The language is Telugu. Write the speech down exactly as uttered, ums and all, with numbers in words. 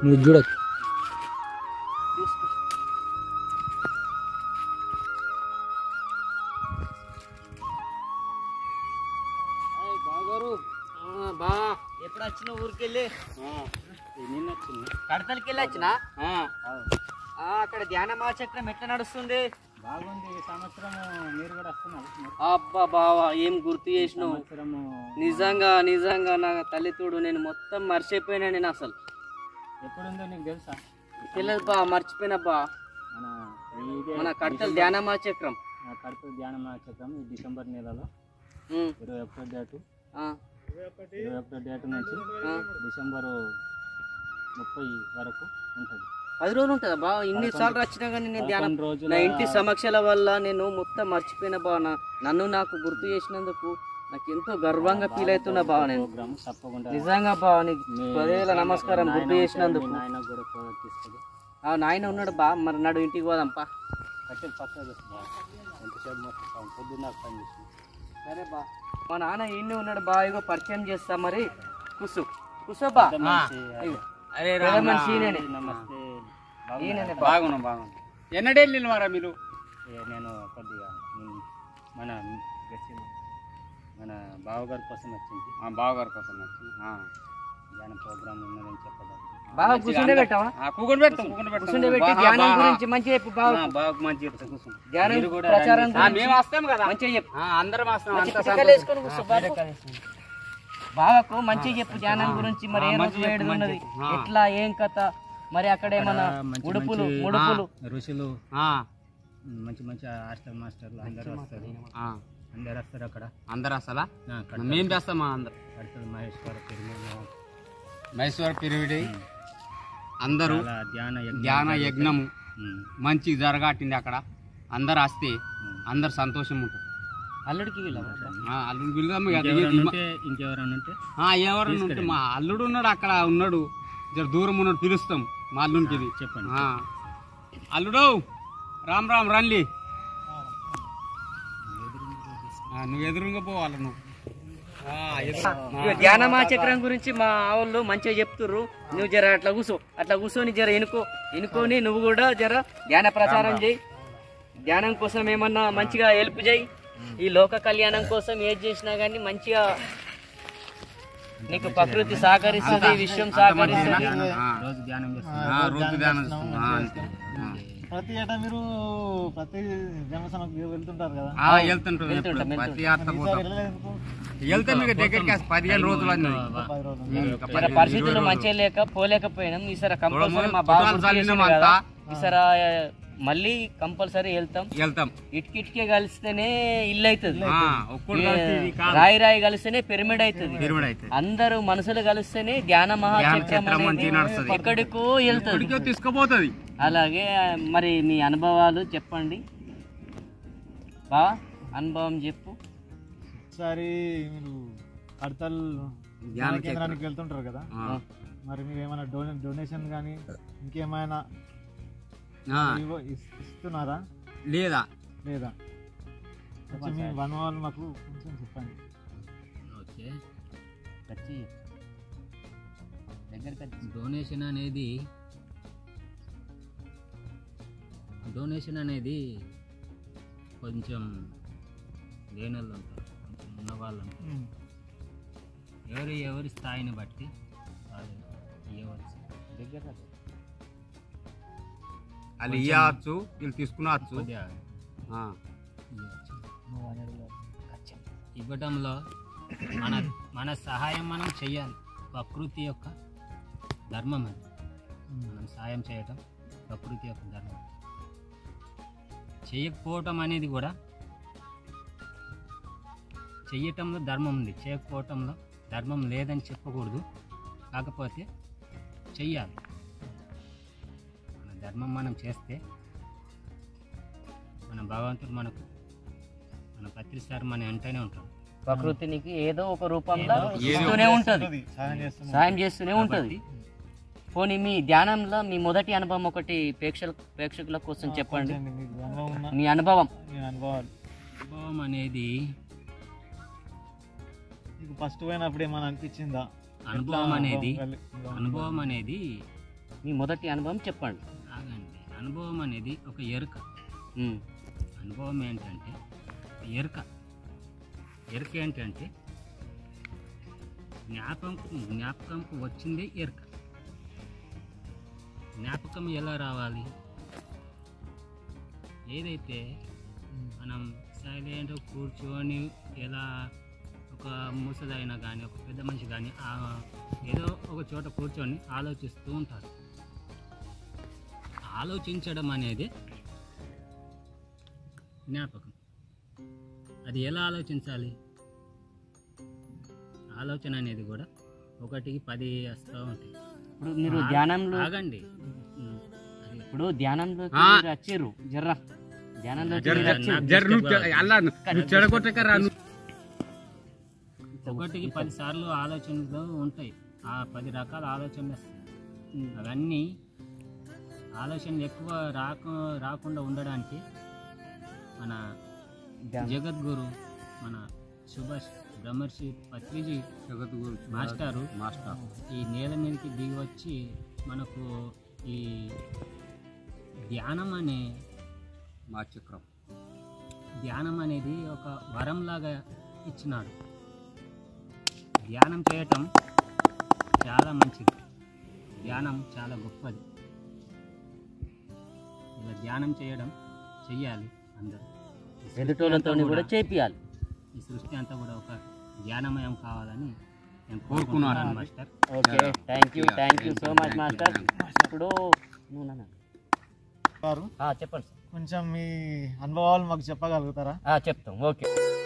నువ్వు చూడకు బా ఎప్పుడు వచ్చిన ఊరికెళ్ళి నిన్న వచ్చింది కడతలకి వెళ్ళి వచ్చినా అక్కడ ధ్యాన మహాచక్రం ఎట్లా నడుస్తుంది? బాగుంది. ఈ సంవత్సరం మీరు కూడా వస్తున్నారు. అబ్బా బావా ఏం గుర్తు చేసినావు. నిజంగా నిజంగా నా తల్లితోడు నేను మొత్తం మర్చిపోయినా. నేను అసలు ఎప్పుడుందో నీకు తెలుసా? తెలియదు బా, మర్చిపోయినా బా. మన మన కడతల ధ్యాన మహాచక్రం కడతల ధ్యాన మహాచక్రం ఈ డిసెంబర్ నెలలో ఇరవై ఒకటో డేటు ఇరవై ఒకటో డేటు నుంచి డిసెంబరు ముప్పై వరకు ఉంటుంది. పది రోజులు ఉంటుందా బా? ఇన్నిసార్లు వచ్చినా కానీ నేను ధ్యానం నా ఇంటి సమక్షల వల్ల నేను మొత్తం మర్చిపోయిన బా. నన్ను నాకు గుర్తు చేసినందుకు నాకు ఎంతో గర్వంగా ఫీల్ అవుతున్నా బా. నేను నిజంగా బా నీకు పదేళ్ళ నమస్కారం గుర్తు చేసినందుకు. ఆ నాయన ఉన్నాడు బా. మరి నాడు ఇంటికి పోదాంపా. కట్టెలు పక్కన ఎంతసేపు మొత్తం పొద్దున్న పని చేసి. సరే బా. మా నాన్న ఈయనే ఉన్నాడు బా. ఇగో పరిచయం చేస్తా. మరి కుసు కుసో బా. అరే మనిషి నమస్తే. బాగున్నా బాగున్నా. ఎన్నడే వెళ్ళినవారా మీరు? నేను కొద్దిగా మన మన బావగారి కోసం వచ్చింది. బావగారి కోసం వచ్చింది. ధ్యానం ప్రోగ్రామ్ ఉన్నదని చెప్పడం బాగా కూర్చుండే పెట్టావా? కూకుండి పెడతాం. కూర్చుండే పెట్టి ధ్యానం గురించి మంచిగా చెప్పు బాగా. బాగా మంచి చెప్తాం. కూర్చో. ధ్యానం ప్రచారం మేము వస్తాం కదా, మంచిగా చెప్పు. అందరం వస్తాం. బావకు మంచిగా చెప్పు ధ్యానం గురించి. మరి ఏ రోజు వేడుది ఉన్నది, ఎట్లా ఏం కథ, మరి అక్కడ ఏమన్నా ఉడుపులు ముడుపులు ఋషులు మంచి మంచి హాస్టల్ మాస్టర్లు అందరూ వస్తారు. అందరు వస్తారు అక్కడ. అందరు అసలు మేము చేస్తామా? అందరు కడతల మహేశ్వర పిరమిడ్ మహేశ్వర పిరమిడ్ అందరూ ధ్యాన ధ్యాన యజ్ఞము మంచి జరగాటింది అక్కడ. అందరు వస్తే అందరు సంతోషం ఉంటుంది. అల్లుడికి అల్లుడికి ఇంకెవరన్నా ఉంటే ఎవరన్నా ఉంటే మా అల్లుడు ఉన్నాడు అక్కడ ఉన్నాడు, జర దూరం ఉన్నాడు, పిలుస్తాం మా అల్లుడికి. ఇది చెప్పండి. అల్లుడు రామ్ రామ్ రండి. నువ్వు ఎదురుగా పోవాలి. నువ్వు ధ్యాన మహాచక్రం గురించి మా వాళ్ళు మంచిగా చెప్తుర్రు. నువ్వు జర అట్లా కూర్చో, అట్లా కూర్చొని జర ఎనుకో ఎనుకొని నువ్వు కూడా జర ధ్యాన ప్రచారం చేయి. ధ్యానం కోసం ఏమన్నా మంచిగా హెల్ప్ చేయి. ఈ లోక కళ్యాణం కోసం ఏది చేసినా కానీ మంచిగా నీకు ప్రకృతి సహకరిస్తుంది, విశ్వం సహకరిస్తుంది. రోజు ధ్యానం ప్రతి ఏటా మీరు ప్రతి జన్మసమకు వెళ్తుంటారు కదా? పదిహేను రోజులు పరిస్థితులు మంచిగా లేక పోలేకపోయినాం. ఈసారి కంపల్సరీ మా బాగా ఈసారి మళ్ళీ కంపల్సరీ వెళ్తాం వెళ్తాం ఇటుకిటికే కలిస్తేనే ఇల్లు అవుతుంది. రాయి రాయి కలిస్తేనే పిరమిడ్ అవుతుంది. అందరూ మనసులు కలిస్తేనే ధ్యాన మహాచక్రం ఎక్కడికో వెళ్తుంది, తీసుకుపోతుంది. అలాగే మరి మీ అనుభవాలు చెప్పండి బా. అనుభవం చెప్పు. ఒకసారి మీరు కడతల్ కేంద్రానికి వెళ్తుంటారు కదా, మరి మీరు ఏమైనా డొనే డొనేషన్ కానీ ఇంకేమైనా ఇస్తున్నారా? లేదా లేదా మీ అనుభవాలు మాకు కొంచెం చెప్పండి. ఓకే, వచ్చి దగ్గరికి డొనేషన్ అనేది డొనేషన్ అనేది కొంచెం లేని వాళ్ళు ఉంటారు, కొంచెం ఉన్నవాళ్ళు ఉంటారు. ఎవరి ఎవరి స్థాయిని బట్టి ఇవ్వవలసి దగ్గర వాళ్ళు ఇవ్వచ్చు, వీళ్ళు తీసుకునవచ్చు. ఇవ్వడంలో మన మన సహాయం మనం చెయ్యాలి. ప్రకృతి యొక్క ధర్మం అది. మనం సహాయం చేయటం ప్రకృతి యొక్క ధర్మం. చేయకపోవటం అనేది కూడా చెయ్యటంలో ధర్మం ఉంది, చేయకపోవటంలో ధర్మం లేదని చెప్పకూడదు. కాకపోతే చెయ్యాలి. మన ధర్మం మనం చేస్తే మన భగవంతుడు మనకు మన ప్రతిసారి మన వెంటనే ఉంటాడు. ప్రకృతినికి ఏదో ఒక రూపంలో ఇస్తూనే ఉంటుంది, సాయం చేస్తూనే ఉంటుంది. పోనీ మీ ధ్యానంలో మీ మొదటి అనుభవం ఒకటి ప్రేక్షకుల ప్రేక్షకుల కోసం చెప్పండి. మీ అనుభవం. అనుభవం అనేది ఫస్ట్ పోయినప్పుడు ఏమైనా అనిపించిందా? అనుభవం అనేది అనుభవం అనేది మీ మొదటి అనుభవం చెప్పండి. ఆగండి, అనుభవం అనేది ఒక ఎరుక. అనుభవం ఏంటంటే ఎరుక. ఎరుక ఏంటంటే జ్ఞాపకం జ్ఞాపకంకు వచ్చిందే ఎరుక. జ్ఞాపకం ఎలా రావాలి? ఏదైతే మనం సైలెంట్ కూర్చొని ఎలా ఒక ముసలైనా కానీ ఒక పెద్ద మనిషి కానీ ఏదో ఒక చోట కూర్చొని ఆలోచిస్తూ ఉంటారు. ఆలోచించడం అనేది జ్ఞాపకం. అది ఎలా ఆలోచించాలి? ఆలోచన అనేది కూడా ఒకటికి పది వస్తూ ఉంటాయి. ఇప్పుడు మీరు ధ్యానంలో ఆగండి, ఇప్పుడు ధ్యానంలో వచ్చారు జర్ర ధ్యానంలో ఒకటికి పది సార్లు ఆలోచనలు ఉంటాయి. ఆ పది రకాల ఆలోచనలు వస్తాయి. అవన్నీ ఆలోచనలు ఎక్కువ రాకు రాకుండా ఉండడానికి మన జగద్గురు మన సుభాష్ బ్రహ్మర్షి పత్రిజీ జగద్గురు మాస్టారు మాస్టర్ ఈ నేల మీదకి దిగి వచ్చి మనకు ఈ ధ్యానం అనే మా చక్రం ధ్యానం అనేది ఒక వరంలాగా ఇచ్చినాడు. ధ్యానం చేయటం చాలా మంచిది. ధ్యానం చాలా గొప్పది. ఇలా ధ్యానం చేయడం చెయ్యాలి అందరూ. ఎదుటోళ్ళతో కూడా చేపియాలి. ఈ సృష్టి అంతా కూడా ఒక ధ్యానమయం కావాలని నేను కోరుకున్నాను master. Okay, thank you thank you so much master. ఇప్పుడు గారు చెప్పండి. కొంచెం మీ అనుభవాలు మాకు చెప్పగలుగుతారా? చెప్తాం. ఓకే.